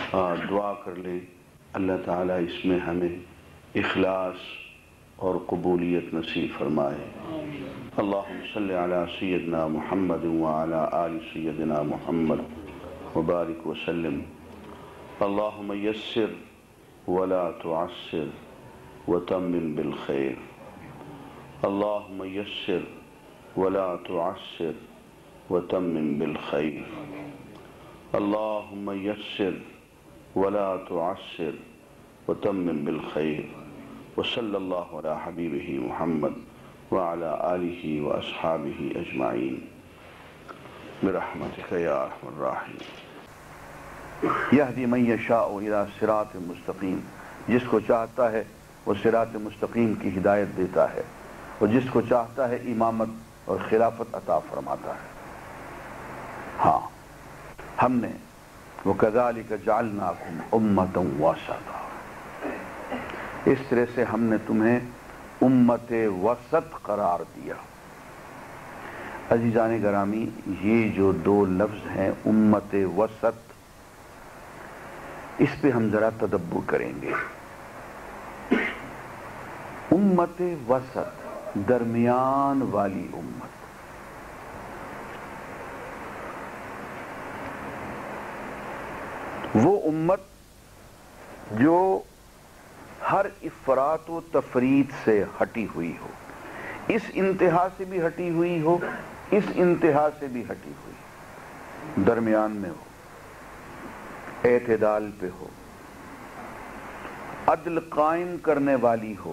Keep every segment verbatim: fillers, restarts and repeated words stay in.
دعا کر لیں اللہ تعالیٰ اس میں ہمیں اخلاص اور قبولیت نصیب فرمائے۔ اللہم صلی علی سیدنا محمد وعلی آل سیدنا محمد وبارک وسلم۔ اللہم یسر ولا تعسر وتمم بالخیر۔ اللہم یسر ولا تعسر وتمم بالخیر۔ اللہم یسر ولا تعسر وتمم بالخیر۔ وصلی اللہ علی حبیبہ محمد وعلی آلہ واصحابہ اجمعین برحمتک یا ارحم الراحمین۔ یہدی من یشاء الی صراط مستقیم، جس کو چاہتا ہے وہ صراط مستقیم کی ہدایت دیتا ہے، اور جس کو چاہتا ہے امامت اور خلافت عطا فرماتا ہے۔ ہاں، ہم نے وَكَذَلِكَ جَعَلْنَاكُمْ أُمَّةً وَسَطًا، اس طرح سے ہم نے تمہیں امت وسط قرار دیا۔ عزیزان گرامی، یہ جو دو لفظ ہیں امت وسط، اس پہ ہم ذرا تدبر کریں گے۔ امت وسط، درمیان والی امت۔ وہ امت جو ہر افراط و تفریط سے ہٹی ہوئی ہو، اس انتہا سے بھی ہٹی ہوئی ہو، اس انتہا سے بھی ہٹی ہوئی، درمیان میں ہو، اعتدال پہ ہو، عدل قائم کرنے والی ہو،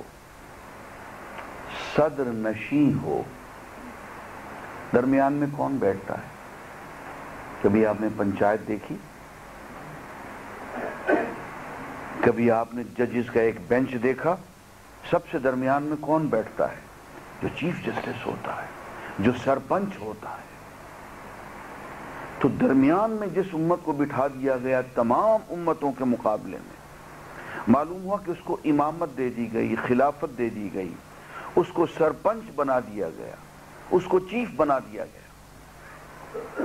صدر نشین ہو۔ درمیان میں کون بیٹھتا ہے؟ کبھی آپ نے پنچایت دیکھی؟ کبھی آپ نے ججز کا ایک بینچ دیکھا؟ سب سے درمیان میں کون بیٹھتا ہے؟ جو چیف جسٹس ہوتا ہے، جو سرپنچ ہوتا ہے۔ تو درمیان میں جس امت کو بٹھا دیا گیا تمام امتوں کے مقابلے میں، معلوم ہوا کہ اس کو امامت دے دی گئی، خلافت دے دی گئی، اس کو سرپنچ بنا دیا گیا، اس کو چیف بنا دیا گیا۔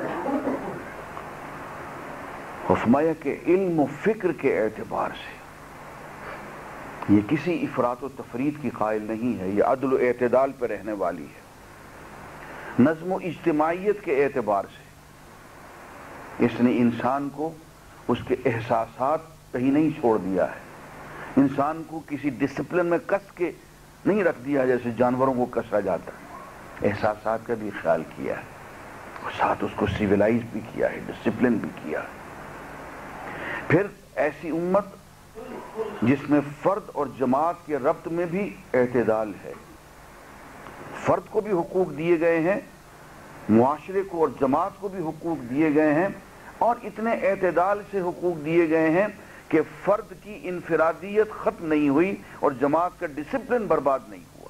فرمایا کہ علم و فکر کے اعتبار سے یہ کسی افراط و تفریط کی قائل نہیں ہے، یہ عدل و اعتدال پہ رہنے والی ہے۔ نظم و اجتماعیت کے اعتبار سے اس نے انسان کو اس کے احساسات کہیں نہیں چھوڑ دیا ہے، انسان کو کسی ڈسپلن میں کس کے نہیں رکھ دیا جیسے جانوروں کو کسا جاتا ہے، احساسات کا بھی خیال کیا ہے، اور ساتھ اس کو سیولائز بھی کیا ہے، ڈسپلن بھی کیا ہے۔ پھر ایسی امت جس میں فرد اور جماعت کے ربط میں بھی اعتدال ہے، فرد کو بھی حقوق دیے گئے ہیں، معاشرے کو اور جماعت کو بھی حقوق دیے گئے ہیں، اور اتنے اعتدال سے حقوق دیے گئے ہیں کہ فرد کی انفرادیت ختم نہیں ہوئی اور جماعت کا ڈسپلن برباد نہیں ہوا۔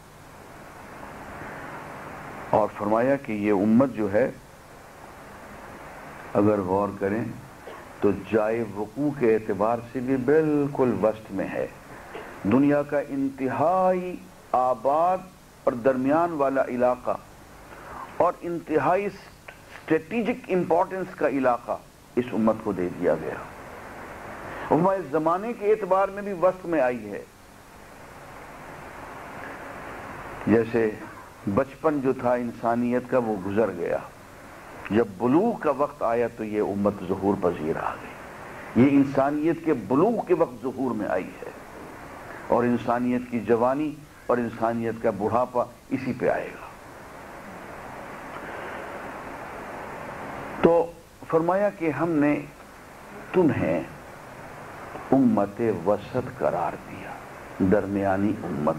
اور فرمایا کہ یہ امت جو ہے، اگر غور کریں تو جائے وقوع کے اعتبار سے بھی بالکل وسط میں ہے، دنیا کا انتہائی آباد اور درمیان والا علاقہ اور انتہائی اسٹریٹجک امپورٹنس کا علاقہ اس امت کو دے دیا گیا۔ ہمارے زمانے کے اعتبار میں بھی وسط میں آئی ہے۔ جیسے بچپن جو تھا انسانیت کا وہ گزر گیا، جب بلوغ کا وقت آیا تو یہ امت ظہور پذیر آ گئی، یہ انسانیت کے بلوغ کے وقت ظہور میں آئی ہے، اور انسانیت کی جوانی اور انسانیت کا بڑھاپا اسی پہ آئے گا۔ تو فرمایا کہ ہم نے تمہیں امت وسط قرار دیا، درمیانی امت،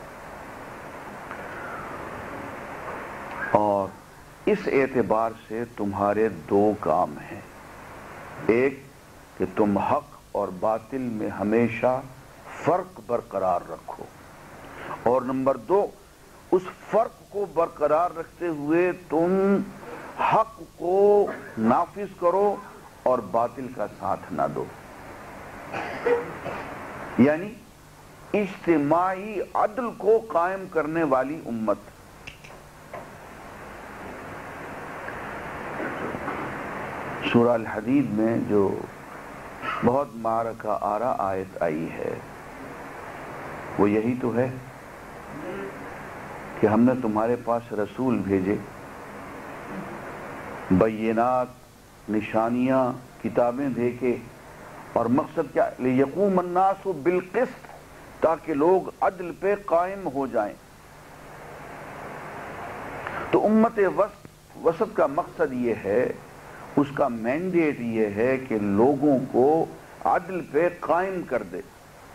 اور اس اعتبار سے تمہارے دو کام ہیں، ایک کہ تم حق اور باطل میں ہمیشہ فرق برقرار رکھو، اور نمبر دو اس فرق کو برقرار رکھتے ہوئے تم حق کو نافذ کرو اور باطل کا ساتھ نہ دو، یعنی اجتماعی عدل کو قائم کرنے والی امت۔ سورہ الحدید میں جو بہت معرکہ آرا آیت آئی ہے، وہ یہی تو ہے کہ ہم نے تمہارے پاس رسول بھیجے، بینات، نشانیاں، کتابیں دے کے، اور مقصد کیا؟ لیقوم الناس بالقسط، تاکہ لوگ عدل پہ قائم ہو جائیں۔ تو امت وسط کا مقصد یہ ہے، اس کا مینڈیٹ یہ ہے کہ لوگوں کو عدل پہ قائم کر دے،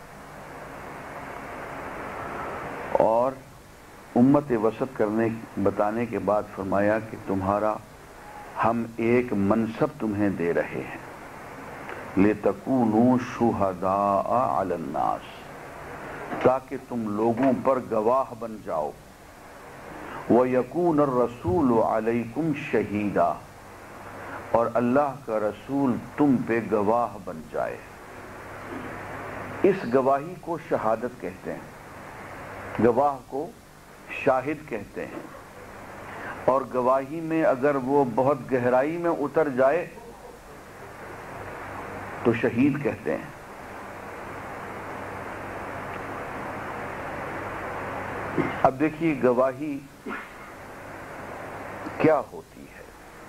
اور امت وسط کرنے بتانے کے بعد فرمایا کہ تمہارا ہم ایک منصب تمہیں دے رہے ہیں، لِتَكُونُوا شُهَدَاءَ عَلَى النَّاسِ، تاکہ تم لوگوں پر گواہ بن جاؤ، وَيَكُونَ الرَّسُولُ عَلَيْكُمْ شَهِيدًا، اور اللہ کا رسول تم پہ گواہ بن جائے۔ اس گواہی کو شہادت کہتے ہیں، گواہ کو شاہد کہتے ہیں، اور گواہی میں اگر وہ بہت گہرائی میں اتر جائے تو شہید کہتے ہیں۔ اب دیکھیے گواہی کیا ہوتی ہے۔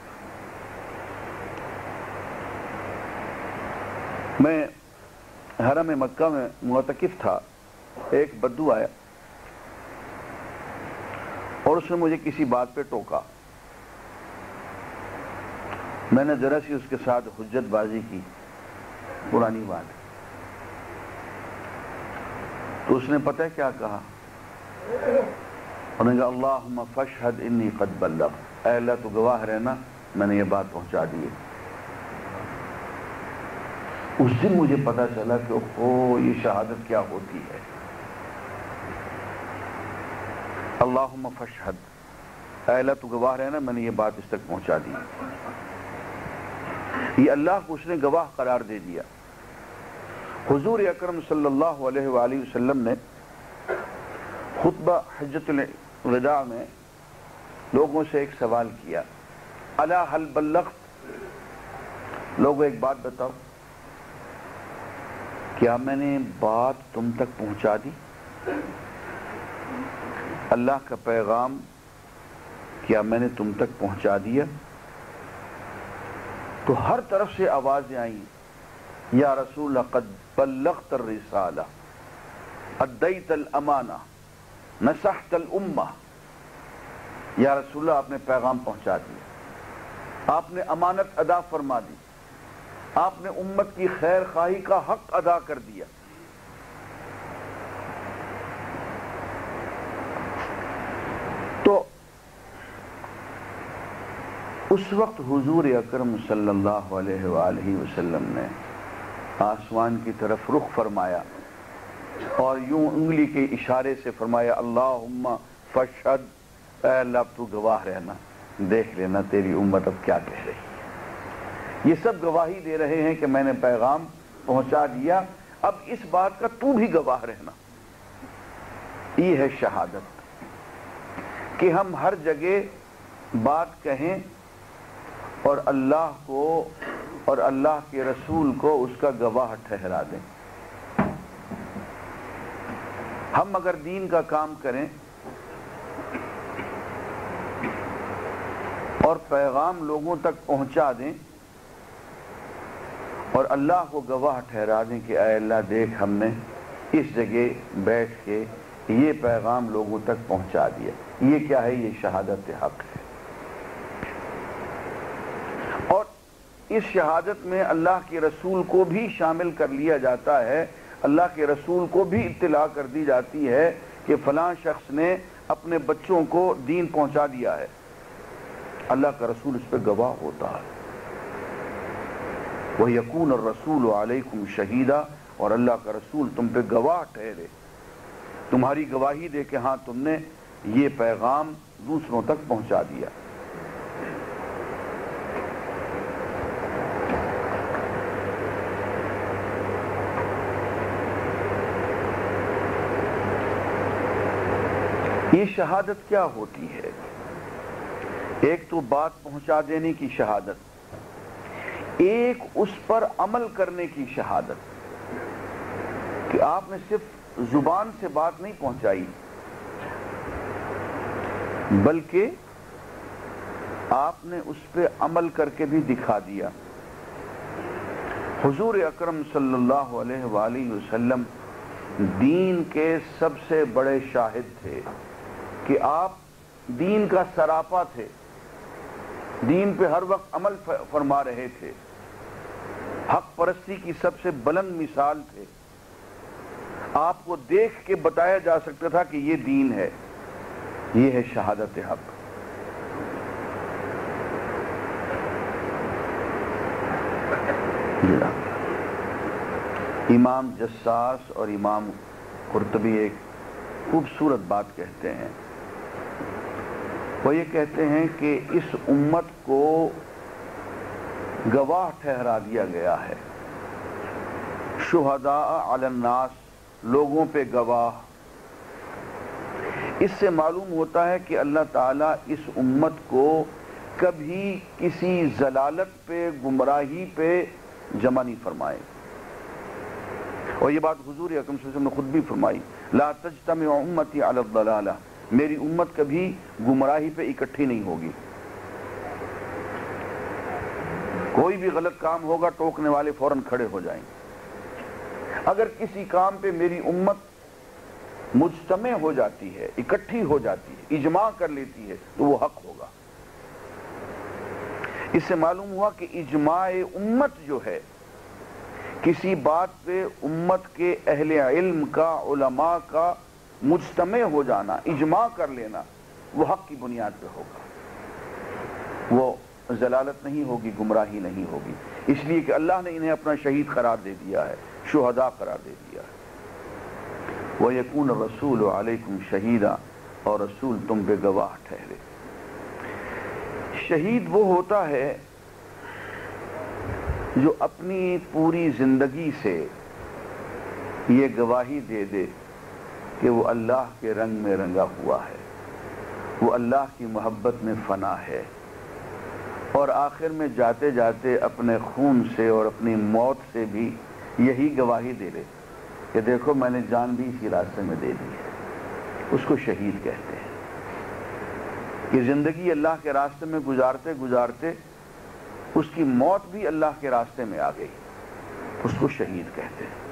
میں حرم مکہ میں معتکف تھا، ایک بدو آیا اور اس نے مجھے کسی بات پہ ٹوکا۔ میں نے ذرا سی اس کے ساتھ حجت بازی کی، پرانی بات، تو اس نے پتہ کیا کہا؟ انہوں نے کہا اللہم فاشہد انی قد بلغت، اے اللہ تو گواہ رہنا میں نے یہ بات پہنچا دی ہے۔ اس دن مجھے پتا چلا کہ اوہ یہ شہادت کیا ہوتی ہے۔ اللہم فاشہد، اے اللہ تو گواہ رہنا میں نے یہ بات اس تک پہنچا دی۔ یہ اللہ کو اس نے گواہ قرار دے دیا۔ حضور اکرم صلی اللہ علیہ وآلہ وسلم نے خطبہ حجۃ الوداع میں لوگوں سے ایک سوال کیا، الا هل بلغت، لوگوں ایک بات بتاؤ، کیا میں نے بات تم تک پہنچا دی؟ اللہ کا پیغام کیا میں نے تم تک پہنچا دیا؟ تو ہر طرف سے آوازیں آئیں، یا رسول اللہ قد بلغت الرسالہ، ادیت الامانہ، نصحت الامہ۔ یا رسول اللہ آپ نے پیغام پہنچا دیا، آپ نے امانت ادا فرما دی، آپ نے امت کی خیر خواہی کا حق ادا کر دیا۔ تو اس وقت حضور اکرم صلی اللہ علیہ وآلہ وسلم نے آسمان کی طرف رخ فرمایا اور یوں انگلی کے اشارے سے فرمایا اللہم فاشہد، اے اللہ تو گواہ رہنا، دیکھ لینا تیری امت اب کیا کہہ رہی ہے۔ یہ سب گواہی دے رہے ہیں کہ میں نے پیغام پہنچا دیا، اب اس بات کا تو بھی گواہ رہنا۔ یہ ہے شہادت، کہ ہم ہر جگہ بات کہیں اور اللہ کو اور اللہ کے رسول کو اس کا گواہ ٹھہرا دیں۔ ہم اگر دین کا کام کریں اور پیغام لوگوں تک پہنچا دیں اور اللہ کو گواہ ٹھہرا دیں کہ اے اللہ دیکھ ہم نے اس جگہ بیٹھ کے یہ پیغام لوگوں تک پہنچا دیا، یہ کیا ہے؟ یہ شہادت حق ہے۔ اور اس شہادت میں اللہ کے رسول کو بھی شامل کر لیا جاتا ہے، اللہ کے رسول کو بھی اطلاع کر دی جاتی ہے کہ فلاں شخص نے اپنے بچوں کو دین پہنچا دیا ہے، اللہ کا رسول اس پہ گواہ ہوتا ہے۔ وَيَكُونَ الرَّسُولُ عَلَيْكُمْ شَهِيدًا، اور اللہ کا رسول تم پہ گواہ ٹھہرے، تمہاری گواہی دے کہ ہاں تم نے یہ پیغام دوسروں تک پہنچا دیا۔ یہ شہادت کیا ہوتی ہے؟ ایک تو بات پہنچا دینے کی شہادت، ایک اس پر عمل کرنے کی شہادت کہ آپ نے صرف زبان سے بات نہیں پہنچائی بلکہ آپ نے اس پہ عمل کر کے بھی دکھا دیا۔ حضور اکرم صلی اللہ علیہ وآلہ وسلم دین کے سب سے بڑے شاہد تھے کہ آپ دین کا سراپا تھے، دین پہ ہر وقت عمل فرما رہے تھے، حق پرستی کی سب سے بلند مثال تھے۔ آپ کو دیکھ کے بتایا جا سکتا تھا کہ یہ دین ہے، یہ ہے شہادت حق۔ امام جساس اور امام قرطبی ایک خوبصورت بات کہتے ہیں، وہ یہ کہتے ہیں کہ اس امت کو گواہ ٹھہرا دیا گیا ہے، شہداء علی الناس، لوگوں پہ گواہ۔ اس سے معلوم ہوتا ہے کہ اللہ تعالیٰ اس امت کو کبھی کسی ضلالت پہ، گمراہی پہ جمع نہیں فرمائے، اور یہ بات حضور اکرم صلی اللہ علیہ وسلم نے خود بھی فرمائی، لا تجتمع امتی علی الضلالہ، میری امت کبھی گمراہی پہ اکٹھی نہیں ہوگی۔ کوئی بھی غلط کام ہوگا ٹوکنے والے فوراً کھڑے ہو جائیں گے۔ اگر کسی کام پہ میری امت مجتمع ہو جاتی ہے، اکٹھی ہو جاتی ہے، اجماع کر لیتی ہے تو وہ حق ہوگا۔ اس سے معلوم ہوا کہ اجماع امت جو ہے، کسی بات پہ امت کے اہل علم کا، علماء کا مجتمع ہو جانا، اجماع کر لینا، وہ حق کی بنیاد پہ ہوگا، وہ ضلالت نہیں ہوگی، گمراہی نہیں ہوگی، اس لیے کہ اللہ نے انہیں اپنا شہید قرار دے دیا ہے، شہداء قرار دے دیا ہے۔ وَيَكُونَ الرَّسُولُ عَلَيْكُمْ شَهِيدًا، اور رسول تم پہ گواہ ٹھہرے۔ شہید وہ ہوتا ہے جو اپنی پوری زندگی سے یہ گواہی دے دے کہ وہ اللہ کے رنگ میں رنگا ہوا ہے، وہ اللہ کی محبت میں فنا ہے، اور آخر میں جاتے جاتے اپنے خون سے اور اپنی موت سے بھی یہی گواہی دے لے کہ دیکھو میں نے جان بھی اسی راستے میں دے دی ہے۔ اس کو شہید کہتے ہیں کہ زندگی اللہ کے راستے میں گزارتے گزارتے اس کی موت بھی اللہ کے راستے میں آ گئی، اس کو شہید کہتے ہیں۔